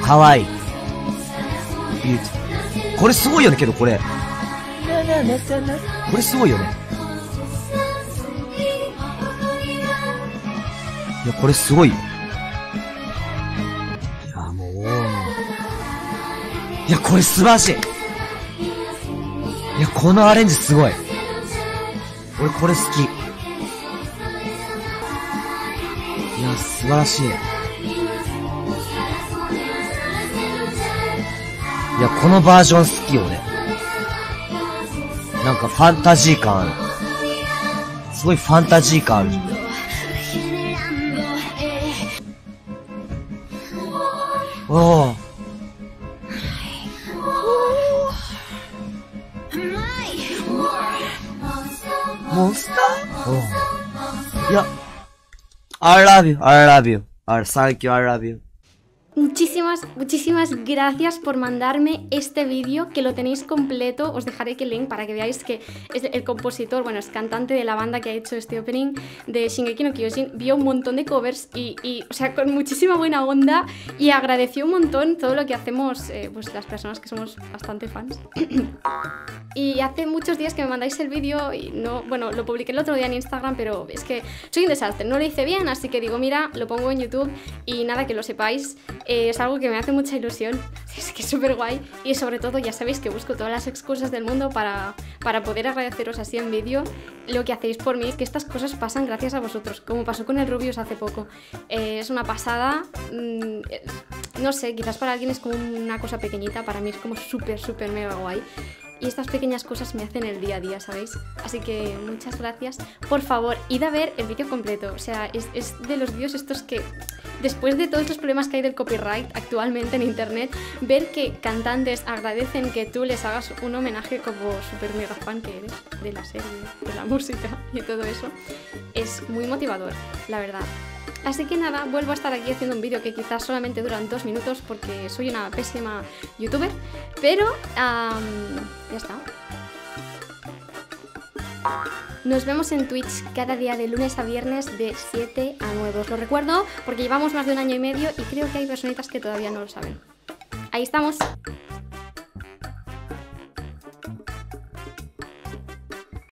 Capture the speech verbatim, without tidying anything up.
かわいい。これすごいよね、けどこれ。これすごいよね。いや、これすごいよ。いや、もう。いや、これ素晴らしい。いや、このアレンジすごい。俺これ好き。いや、素晴らしい。いや、このバージョン好きよね。なんかファンタジー感ある。すごいファンタジー感ある。おお。モンスター？おお。いや。I love you, I love you. I thank you, I love you. Muchísimas, muchísimas gracias por mandarme este vídeo, que lo tenéis completo. Os dejaré aquí el link para que veáis que es el compositor, bueno, es cantante de la banda que ha hecho este opening de Shingeki no Kyojin. Vio un montón de covers y, y o sea, con muchísima buena onda, y agradeció un montón todo lo que hacemos, eh, pues las personas que somos bastante fans. Y hace muchos días que me mandáis el vídeo y no, bueno, lo publiqué el otro día en Instagram, pero es que soy un desastre, no lo hice bien, así que digo, mira, lo pongo en YouTube y nada, que lo sepáis. Eh, es algo que me hace mucha ilusión, es que es súper guay, y sobre todo ya sabéis que busco todas las excusas del mundo para, para poder agradeceros así en vídeo lo que hacéis por mí, que estas cosas pasan gracias a vosotros, como pasó con el Rubius hace poco. Eh, es una pasada, mmm, no sé, quizás para alguien es como una cosa pequeñita, para mí es como súper, súper mega guay. Y estas pequeñas cosas me hacen el día a día, ¿sabéis? Así que muchas gracias. Por favor, id a ver el vídeo completo. O sea, es, es de los vídeos estos que, después de todos los problemas que hay del copyright actualmente en internet, ver que cantantes agradecen que tú les hagas un homenaje como super mega fan que eres de la serie, de la música y todo eso, es muy motivador, la verdad. Así que nada, vuelvo a estar aquí haciendo un vídeo que quizás solamente duran dos minutos porque soy una pésima youtuber, pero um, ya está. Nos vemos en Twitch cada día de lunes a viernes de siete a nueve. Os lo recuerdo porque llevamos más de un año y medio y creo que hay personitas que todavía no lo saben. Ahí estamos.